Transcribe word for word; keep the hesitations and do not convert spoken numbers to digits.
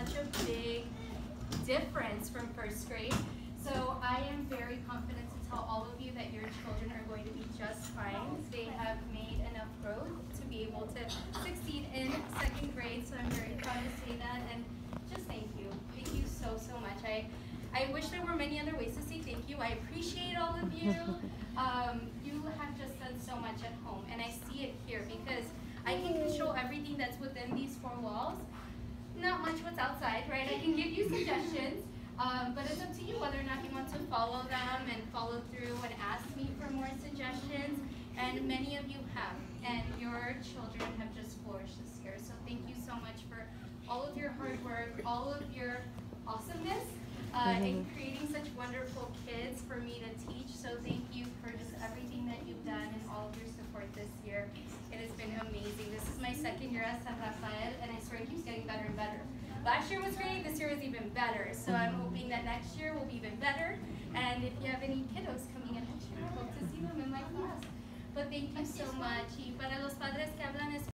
such a big difference from first grade. So I am very confident to tell all of you that your children are going to be just fine. They have made enough growth to be able to succeed in second grade, so I'm very proud to say that, and just thank you. Thank you so, so much. I, I wish there were many other ways to say thank you. I appreciate all of you. Um, you have just done so much at home, and I see it here because I can control everything that's within these four walls. Not much what's outside, right? I can give you suggestions. Um, but it's up to you whether or not you want to follow them and follow through and ask me for more suggestions. And many of you have, and your children have just flourished this year. So thank you so much for all of your hard work, all of your awesomeness uh, in creating such wonderful kids for me to teach. So thank you for just everything that you've done and all of your support this year. It has been amazing. This is my second year at San Rafael, and I swear it keeps getting better and better. Last year was great, this year was even better. So I'm hoping that next year will be even better. And if you have any kiddos coming in next year, I hope to see them in my class. But thank you so much. Y para los padres que hablan